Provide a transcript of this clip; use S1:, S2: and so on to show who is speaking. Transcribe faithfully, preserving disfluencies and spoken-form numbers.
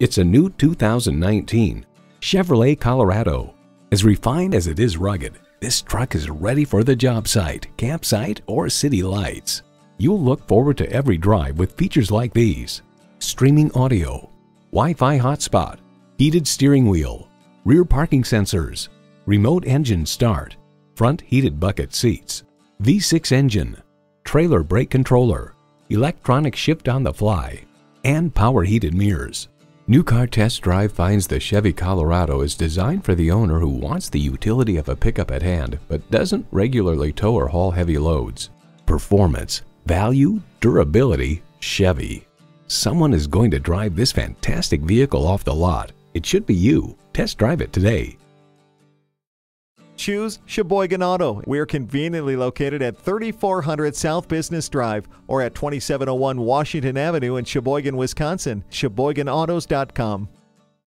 S1: It's a new two thousand nineteen Chevrolet Colorado. As refined as it is rugged, this truck is ready for the job site, campsite, or city lights. You'll look forward to every drive with features like these: streaming audio, Wi-Fi hotspot, heated steering wheel, rear parking sensors, remote engine start, front heated bucket seats, V six engine, trailer brake controller, electronic shift on the fly, and power heated mirrors. New Car Test Drive finds the Chevy Colorado is designed for the owner who wants the utility of a pickup at hand but doesn't regularly tow or haul heavy loads. Performance, value, durability, Chevy. Someone is going to drive this fantastic vehicle off the lot. It should be you. Test drive it today.
S2: Choose Sheboygan Auto. We're conveniently located at thirty-four hundred South Business Drive or at twenty-seven oh one Washington Avenue in Sheboygan, Wisconsin. Sheboygan Autos dot com.